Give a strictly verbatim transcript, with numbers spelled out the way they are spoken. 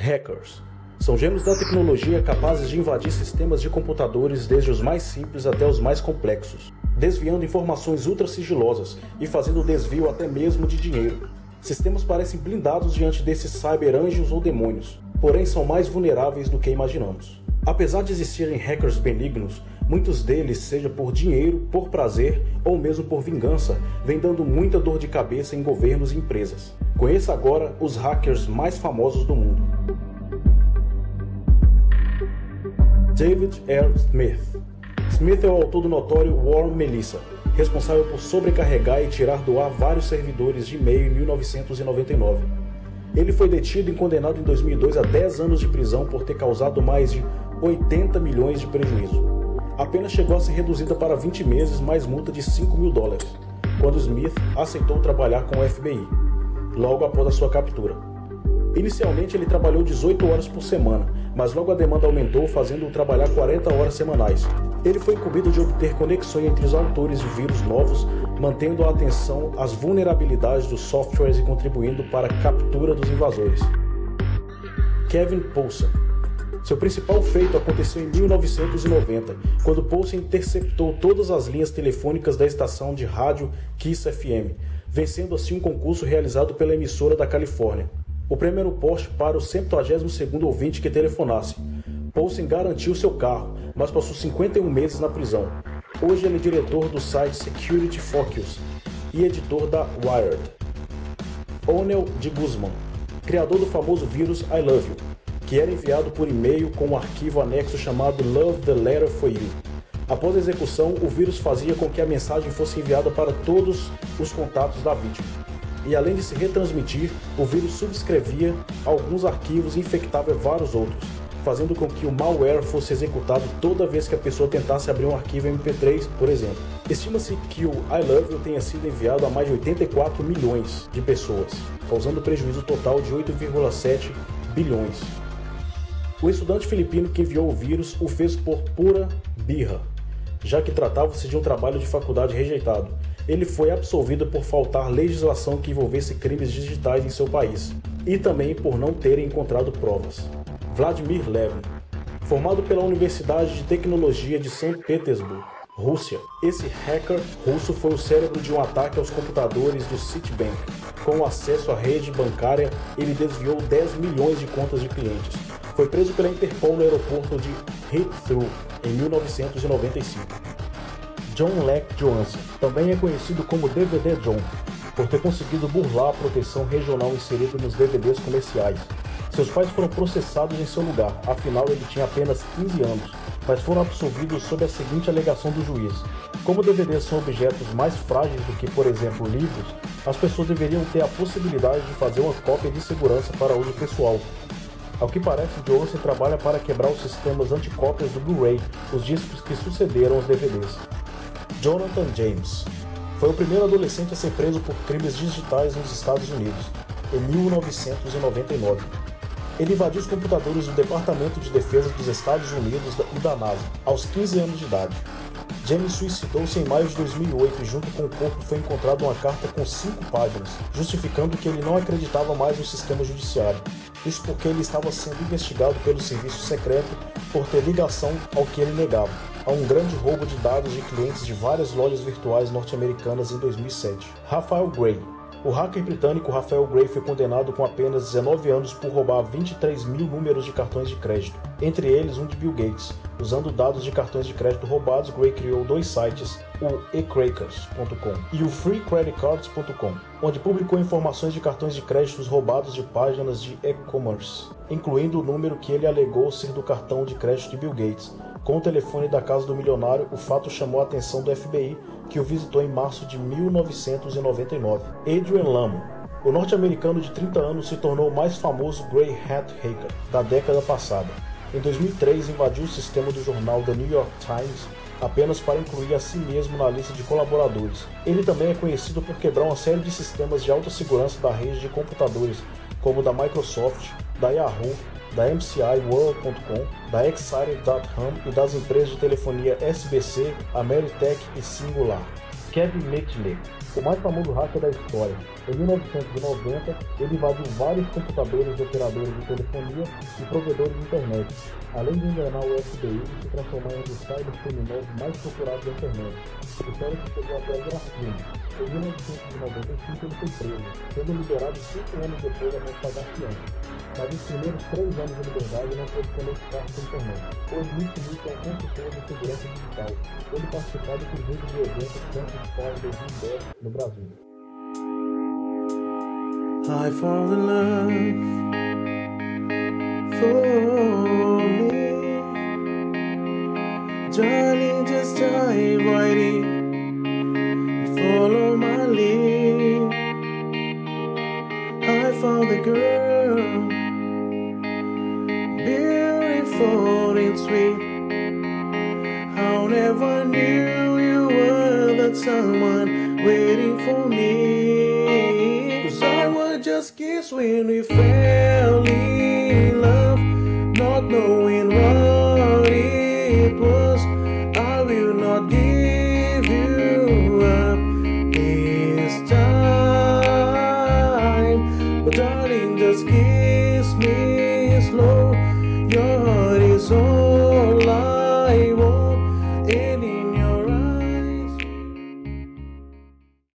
Hackers são gênios da tecnologia capazes de invadir sistemas de computadores desde os mais simples até os mais complexos, desviando informações ultra sigilosas e fazendo desvio até mesmo de dinheiro. Sistemas parecem blindados diante desses cyber-anjos ou demônios, porém são mais vulneráveis do que imaginamos. Apesar de existirem hackers benignos, muitos deles, seja por dinheiro, por prazer ou mesmo por vingança, vêm dando muita dor de cabeça em governos e empresas. Conheça agora os hackers mais famosos do mundo. David R. Smith. Smith é o autor do notório War Melissa, responsável por sobrecarregar e tirar do ar vários servidores de e-mail em mil novecentos e noventa e nove. Ele foi detido e condenado em dois mil e dois a dez anos de prisão por ter causado mais de oitenta milhões de prejuízo. A pena chegou a ser reduzida para vinte meses mais multa de cinco mil dólares, quando Smith aceitou trabalhar com o F B I, logo após a sua captura. Inicialmente ele trabalhou dezoito horas por semana, mas logo a demanda aumentou, fazendo-o trabalhar quarenta horas semanais. Ele foi incumbido de obter conexões entre os autores de vírus novos, mantendo a atenção às vulnerabilidades dos softwares e contribuindo para a captura dos invasores. Kevin Poulsen. Seu principal feito aconteceu em mil novecentos e noventa, quando Poulsen interceptou todas as linhas telefônicas da estação de rádio Kiss F M, vencendo assim um concurso realizado pela emissora da Califórnia. O prêmio era o Porsche para o septuagésimo segundo ouvinte que telefonasse. Poulsen garantiu seu carro, mas passou cinquenta e um meses na prisão. Hoje ele é diretor do site Security Focus e editor da Wired. Onel de Guzman, criador do famoso vírus I Love You, que era enviado por e-mail com um arquivo anexo chamado Love the Letter for You. Após a execução, o vírus fazia com que a mensagem fosse enviada para todos os contatos da vítima. E além de se retransmitir, o vírus subscrevia alguns arquivos e infectava vários outros, fazendo com que o malware fosse executado toda vez que a pessoa tentasse abrir um arquivo M P três, por exemplo. Estima-se que o I Love You tenha sido enviado a mais de oitenta e quatro milhões de pessoas, causando prejuízo total de oito vírgula sete bilhões. O estudante filipino que enviou o vírus o fez por pura birra, já que tratava-se de um trabalho de faculdade rejeitado. Ele foi absolvido por faltar legislação que envolvesse crimes digitais em seu país, e também por não terem encontrado provas. Vladimir Levin. Formado pela Universidade de Tecnologia de São Petersburgo, Rússia, esse hacker russo foi o cérebro de um ataque aos computadores do Citibank. Com acesso à rede bancária, ele desviou dez milhões de contas de clientes. Foi preso pela Interpol no aeroporto de Heathrow em mil novecentos e noventa e cinco. John Lech Johnson, também é conhecido como D V D John, por ter conseguido burlar a proteção regional inserida nos D V Ds comerciais. Seus pais foram processados em seu lugar, afinal ele tinha apenas quinze anos, mas foram absolvidos sob a seguinte alegação do juiz: como D V Ds são objetos mais frágeis do que, por exemplo, livros, as pessoas deveriam ter a possibilidade de fazer uma cópia de segurança para uso pessoal. Ao que parece, Johnson trabalha para quebrar os sistemas anticópias do Blu-ray, os discos que sucederam os D V Ds. Jonathan James foi o primeiro adolescente a ser preso por crimes digitais nos Estados Unidos, em mil novecentos e noventa e nove. Ele invadiu os computadores do Departamento de Defesa dos Estados Unidos e da NASA, aos quinze anos de idade. James suicidou-se em maio de dois mil e oito e junto com o corpo foi encontrada uma carta com cinco páginas, justificando que ele não acreditava mais no sistema judiciário. Isso porque ele estava sendo investigado pelo serviço secreto por ter ligação ao que ele negava, a um grande roubo de dados de clientes de várias lojas virtuais norte-americanas em dois mil e sete. Rafael Gray. O hacker britânico Rafael Gray foi condenado com apenas dezenove anos por roubar vinte e três mil números de cartões de crédito, entre eles um de Bill Gates. Usando dados de cartões de crédito roubados, Gray criou dois sites, o e crackers ponto com e o free credit cards ponto com, onde publicou informações de cartões de créditos roubados de páginas de e-commerce, incluindo o número que ele alegou ser do cartão de crédito de Bill Gates. Com o telefone da casa do milionário, o fato chamou a atenção do F B I, que o visitou em março de mil novecentos e noventa e nove. Adrian Lamo. O norte-americano de trinta anos se tornou o mais famoso Grey Hat Hacker da década passada. Em dois mil e três, invadiu o sistema do jornal The New York Times apenas para incluir a si mesmo na lista de colaboradores. Ele também é conhecido por quebrar uma série de sistemas de alta segurança da rede de computadores, como da Microsoft, da Yahoo, da M C I World ponto com, da Excited ponto com e das empresas de telefonia S B C, Ameritech e Singular. Kevin McLeod. o mais famoso hacker da história. Em mil novecentos e noventa, ele invadiu vários computadores de operadores de telefonia e provedores de internet. Além de enganar o F B I e se transformar em um dos cybercriminosos mais procurados da internet. A história que chegou até a Grafino. Em mil novecentos e noventa e cinco ele foi preso, sendo liberado cinco anos depois após pagar fiança. Mas nos primeiros três anos de liberdade não pôde conectar-se à internet. Hoje, Nick Nick é um consultor de segurança digital. Ele participou do conjunto de eventos Campus Party dois mil e dez no Brasil. I fall in love for me. Darling, just dive right in, follow my lead. I found the girl, beautiful and sweet. I never knew you were that someone waiting for me. 'Cause I was just kids when we fell in love, not knowing what it was. I will not give you up this time, but darling,